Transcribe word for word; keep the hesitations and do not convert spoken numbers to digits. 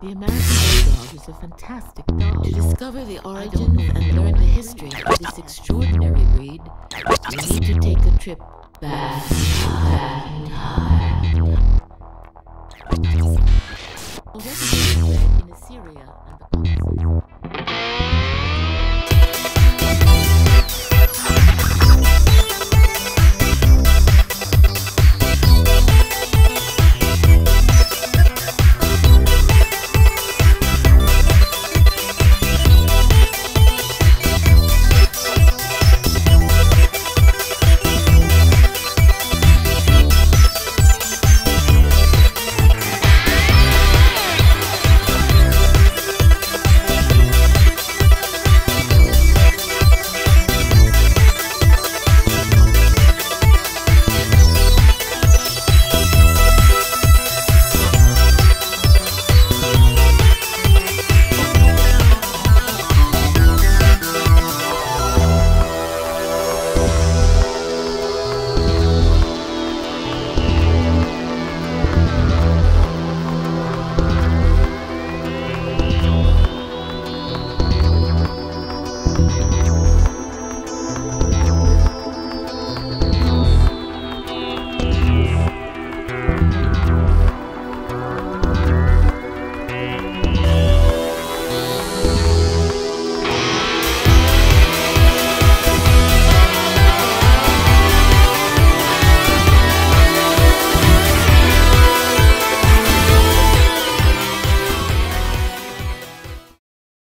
The American Bulldog is a fantastic dog. To discover the origin and learn the history of this extraordinary breed, you need to take a trip back in time. Already